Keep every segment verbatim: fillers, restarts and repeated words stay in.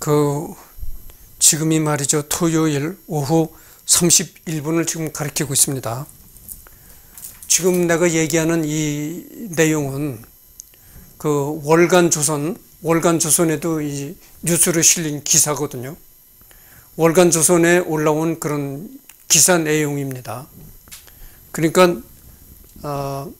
그 지금이 말이죠, 토요일 오후 삼십일 분을 지금 가리키고 있습니다. 지금 내가 얘기하는 이 내용은 그 월간조선, 월간조선에도 이 뉴스로 실린 기사거든요. 월간조선에 올라온 그런 기사 내용입니다. 그러니까 어,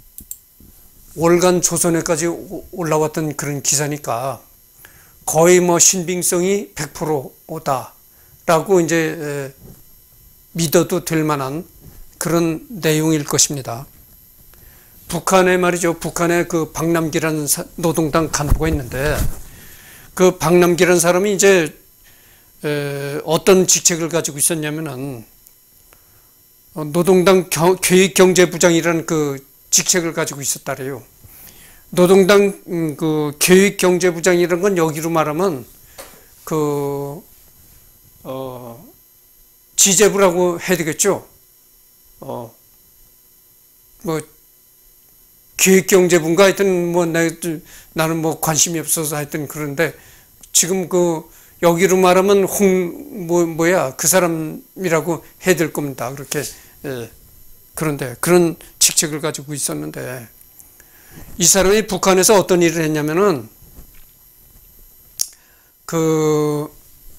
월간조선에까지 올라왔던 그런 기사니까 거의 뭐 신빙성이 백 퍼센트다라고 이제 믿어도 될 만한 그런 내용일 것입니다. 북한에 말이죠, 북한에 그 박남기라는 노동당 간부가 있는데, 그 박남기라는 사람이 이제 어떤 직책을 가지고 있었냐면은 노동당 교육경제부장이라는 그 직책을 가지고 있었다래요. 노동당 그 교육경제부장이라는 건 여기로 말하면 그 어, 지재부라고 해야 되겠죠. 어, 뭐 교육경제부인가 하여튼 뭐 나, 나는 뭐 관심이 없어서 하여튼 그런데 지금 그 여기로 말하면 홍 뭐 뭐야 그 사람이라고 해야 될 겁니다. 그렇게 예. 그런데 그런 직책을 가지고 있었는데 이 사람이 북한에서 어떤 일을 했냐면은 그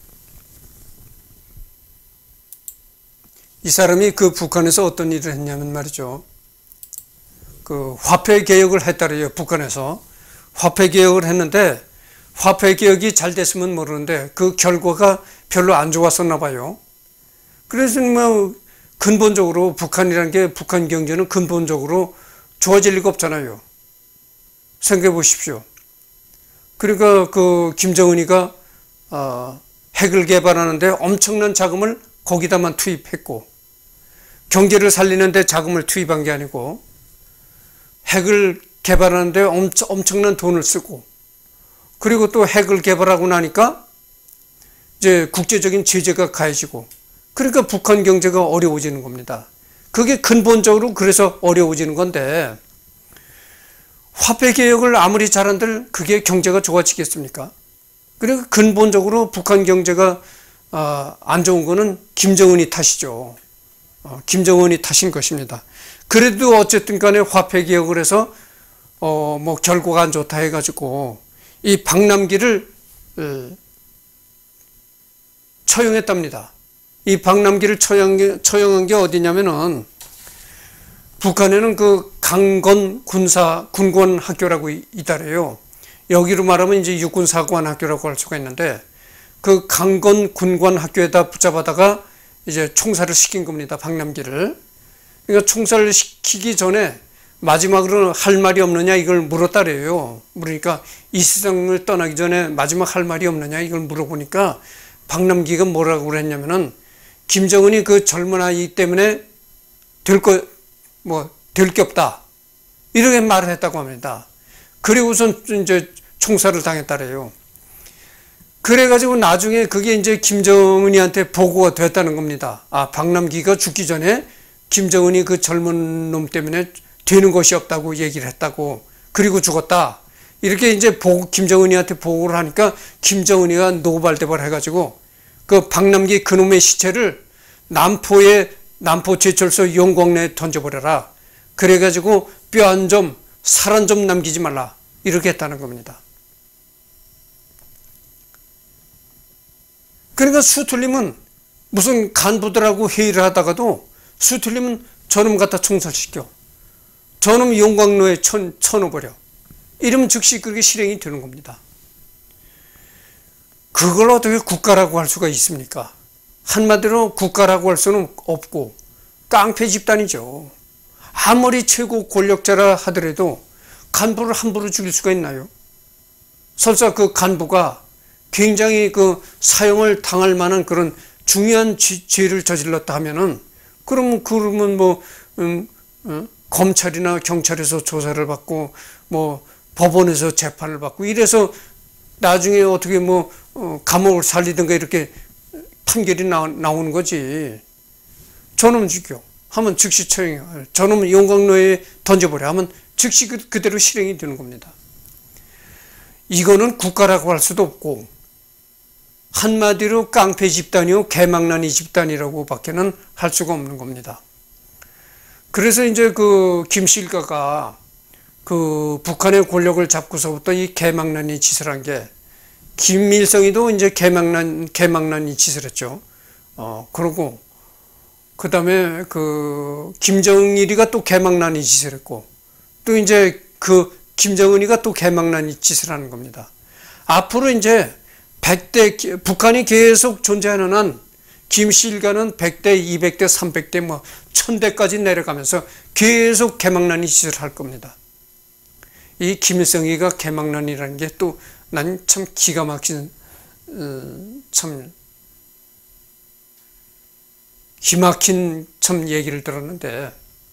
이 사람이 그 북한에서 어떤 일을 했냐면 말이죠. 그 화폐 개혁을 했다래요. 북한에서 화폐 개혁을 했는데 화폐 개혁이 잘 됐으면 모르는데 그 결과가 별로 안 좋았었나 봐요. 그래서 뭐 근본적으로 북한이라는 게 북한 경제는 근본적으로 좋아질 리가 없잖아요. 생각해 보십시오. 그러니까 그 김정은이가 어, 핵을 개발하는데 엄청난 자금을 거기다만 투입했고 경제를 살리는데 자금을 투입한 게 아니고 핵을 개발하는데 엄청, 엄청난 돈을 쓰고 그리고 또 핵을 개발하고 나니까 이제 국제적인 제재가 가해지고 그러니까 북한 경제가 어려워지는 겁니다. 그게 근본적으로 그래서 어려워지는 건데 화폐 개혁을 아무리 잘한들 그게 경제가 좋아지겠습니까? 그러니까 근본적으로 북한 경제가 안 좋은 거는 김정은이 탓이죠. 김정은이 탓인 것입니다. 그래도 어쨌든 간에 화폐 개혁을 해서 어 뭐 결과가 안 좋다 해가지고 이 박남기를 처형했답니다. 이 박남기를 처형, 처형한 게 어디냐면은 북한에는 그 강건 군사 군관 학교라고 있다래요. 여기로 말하면 이제 육군사관 학교라고 할 수가 있는데 그 강건 군관 학교에다 붙잡아다가 이제 총살을 시킨 겁니다. 박남기를. 그러니까 총살을 시키기 전에 마지막으로 할 말이 없느냐 이걸 물었다래요. 그러니까 이 세상을 떠나기 전에 마지막 할 말이 없느냐 이걸 물어보니까 박남기가 뭐라고 그랬냐면은 김정은이 그 젊은 아이 때문에 될 거, 뭐, 될 게 없다. 이렇게 말을 했다고 합니다. 그리고선 이제 총살을 당했다래요. 그래가지고 나중에 그게 이제 김정은이한테 보고가 됐다는 겁니다. 아, 박남기가 죽기 전에 김정은이 그 젊은 놈 때문에 되는 것이 없다고 얘기를 했다고. 그리고 죽었다. 이렇게 이제 보고, 김정은이한테 보고를 하니까 김정은이가 노발대발 해가지고 그 박남기 그놈의 시체를 남포에, 남포 제철소 용광로에 던져버려라. 그래가지고 뼈 한 점, 살 한 점 남기지 말라. 이렇게 했다는 겁니다. 그러니까 수틀림은 무슨 간부들하고 회의를 하다가도 수틀림은 저놈 갖다 총살시켜. 저놈 용광로에 쳐, 쳐넣어버려. 이러면 즉시 그게 실행이 되는 겁니다. 그걸 어떻게 국가라고 할 수가 있습니까? 한마디로 국가라고 할 수는 없고 깡패 집단이죠. 아무리 최고 권력자라 하더라도 간부를 함부로 죽일 수가 있나요? 설사 그 간부가 굉장히 그 사형을 당할 만한 그런 중요한 지, 죄를 저질렀다 하면은 그러면 그러면 뭐 음, 어? 검찰이나 경찰에서 조사를 받고 뭐 법원에서 재판을 받고 이래서 나중에 어떻게 뭐 어, 감옥을 살리든가 이렇게 판결이 나, 나오는 거지. 저놈 죽여 하면 즉시 처형해. 저놈 용광로에 던져버려 하면 즉시 그, 그대로 실행이 되는 겁니다. 이거는 국가라고 할 수도 없고 한마디로 깡패 집단이요, 개망나니 집단이라고 밖에는 할 수가 없는 겁니다. 그래서 이제 그 김실가가 그 북한의 권력을 잡고서부터 이 개망나니 짓을 한 게, 김일성이도 이제 개망난, 개망나니 짓을 했죠. 어, 그러고, 그 다음에 그 김정일이가 또 개망나니 짓을 했고, 또 이제 그 김정은이가 또 개망나니 짓을 하는 겁니다. 앞으로 이제 백 대, 북한이 계속 존재하는 한 김실가는 백 대, 이백 대, 삼백 대, 뭐 천 대까지 내려가면서 계속 개망나니 짓을 할 겁니다. 이 김일성이가 개망난이라는 게 또 난 참 기가 막힌, 어, 참 기막힌 참 얘기를 들었는데,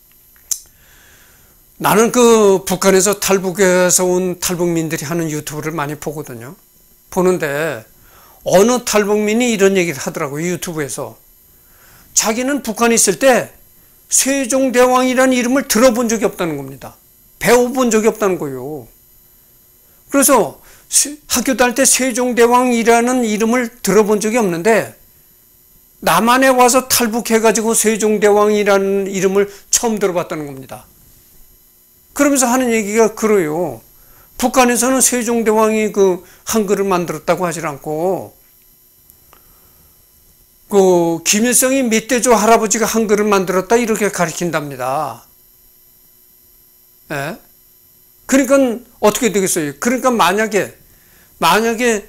나는 그 북한에서 탈북해서 온 탈북민들이 하는 유튜브를 많이 보거든요. 보는데 어느 탈북민이 이런 얘기를 하더라고요. 유튜브에서. 자기는 북한에 있을 때 세종대왕이라는 이름을 들어본 적이 없다는 겁니다. 배워본 적이 없다는 거예요. 그래서 학교 다닐 때 세종대왕이라는 이름을 들어본 적이 없는데, 남한에 와서 탈북해가지고 세종대왕이라는 이름을 처음 들어봤다는 겁니다. 그러면서 하는 얘기가 그래요. 북한에서는 세종대왕이 그 한글을 만들었다고 하질 않고, 그 김일성이 멧돼지 할아버지가 한글을 만들었다 이렇게 가르친답니다. 예? 그러니까 어떻게 되겠어요? 그러니까 만약에 만약에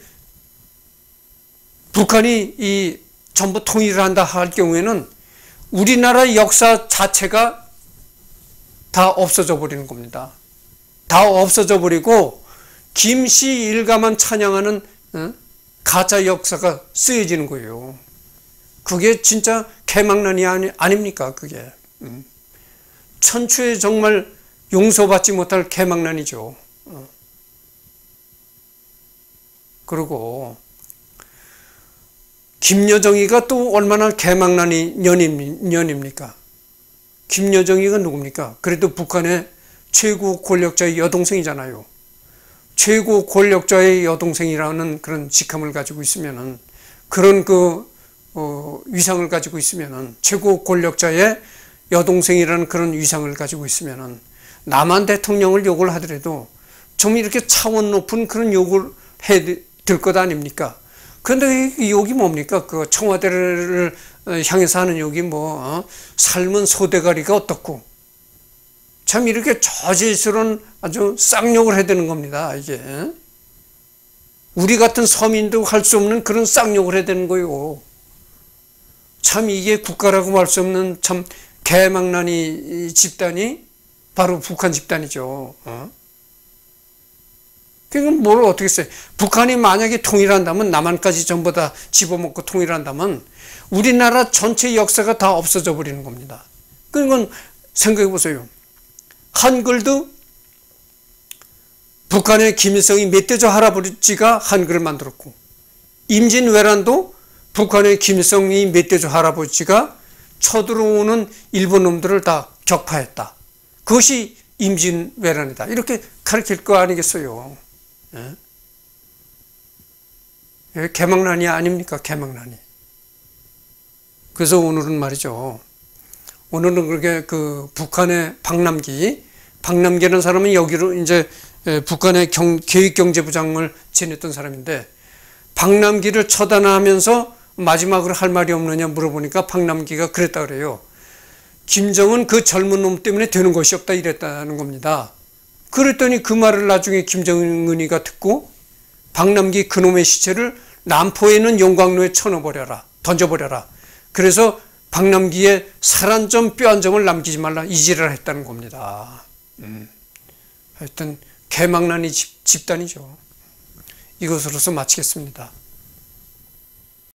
북한이 이 전부 통일을 한다 할 경우에는 우리나라 역사 자체가 다 없어져 버리는 겁니다. 다 없어져 버리고 김씨 일가만 찬양하는 어? 가짜 역사가 쓰여지는 거예요. 그게 진짜 개망난이 아니, 아닙니까? 그게 음. 천추에 정말 용서받지 못할 개망난이죠. 어. 그리고 김여정이가 또 얼마나 개망난이 년임, 년입니까? 김여정이가 누굽니까? 그래도 북한의 최고 권력자의 여동생이잖아요. 최고 권력자의 여동생이라는 그런 직함을 가지고 있으면은, 그런 그 어, 위상을 가지고 있으면은, 최고 권력자의 여동생이라는 그런 위상을 가지고 있으면은, 남한 대통령을 욕을 하더라도 좀 이렇게 차원 높은 그런 욕을 해 들 것 아닙니까? 그런데 이 욕이 뭡니까? 그 청와대를 향해서 하는 욕이 뭐, 어? 삶은 소대가리가 어떻고, 참 이렇게 저질스러운 아주 쌍욕을 해야 되는 겁니다, 이게. 우리 같은 서민도 할 수 없는 그런 쌍욕을 해야 되는 거예요. 참 이게 국가라고 할 수 없는 참 개망나니 집단이 바로 북한 집단이죠. 어? 그러니까 뭘 어떻게 써요? 북한이 만약에 통일한다면, 남한까지 전부 다 집어먹고 통일한다면 우리나라 전체 역사가 다 없어져 버리는 겁니다. 그러니까 생각해 보세요. 한글도 북한의 김일성이 멧돼지 할아버지가 한글을 만들었고, 임진왜란도 북한의 김일성이 멧돼지 할아버지가 쳐들어오는 일본 놈들을 다 격파했다. 그것이 임진왜란이다. 이렇게 가르칠 거 아니겠어요? 예? 개망난이 아닙니까? 개망난이. 그래서 오늘은 말이죠. 오늘은 그렇게 그 북한의 박남기, 박남기라는 사람은 여기로 이제 북한의 경, 계획경제부장을 지냈던 사람인데, 박남기를 처단하면서 마지막으로 할 말이 없느냐 물어보니까 박남기가 그랬다 그래요. 김정은 그 젊은 놈 때문에 되는 것이 없다 이랬다는 겁니다. 그랬더니 그 말을 나중에 김정은이가 듣고, 박남기 그놈의 시체를 남포에 있는 용광로에 쳐넣어버려라, 던져버려라. 그래서 박남기의 살 한 점 뼈 한 점을 남기지 말라, 이 지랄을 했다는 겁니다. 음. 하여튼 개망난이 집, 집단이죠. 이것으로서 마치겠습니다.